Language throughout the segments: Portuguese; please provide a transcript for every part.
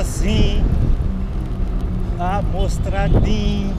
assim, amostradinho.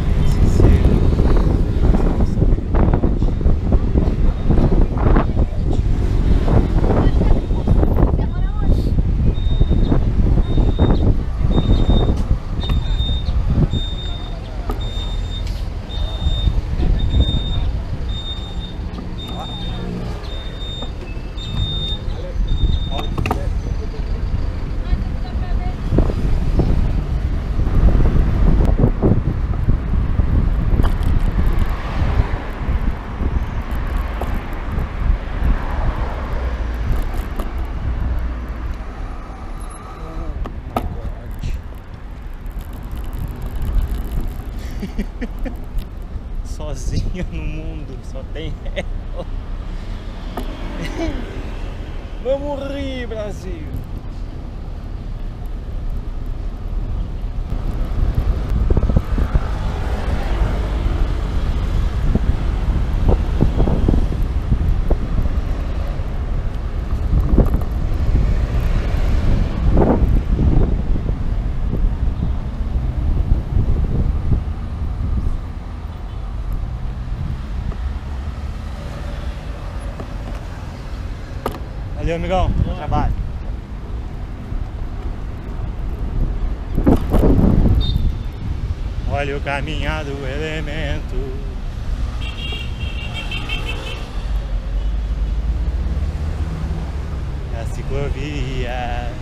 Sozinho no mundo, só tem ela. Vamos rir, Brasil! Valeu, amigão. Bom trabalho. Olha o caminhar do elemento. A ciclovia.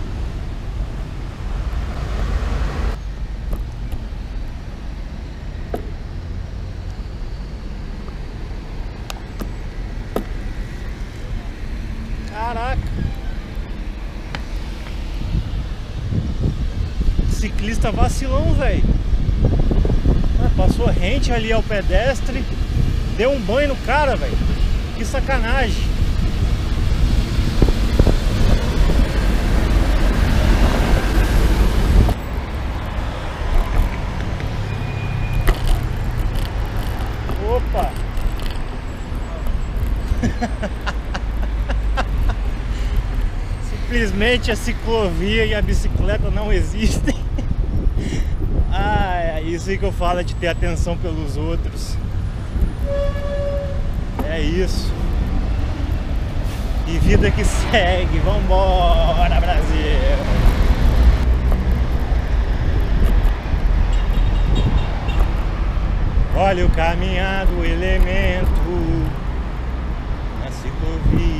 Caraca! Ciclista vacilão, velho. Passou rente ali ao pedestre, deu um banho no cara, velho. Que sacanagem. Opa! Simplesmente a ciclovia e a bicicleta não existem. Ah, é isso aí que eu falo, de ter atenção pelos outros. É isso. E vida que segue. Vambora, Brasil! Olha o caminhar do elemento na ciclovia.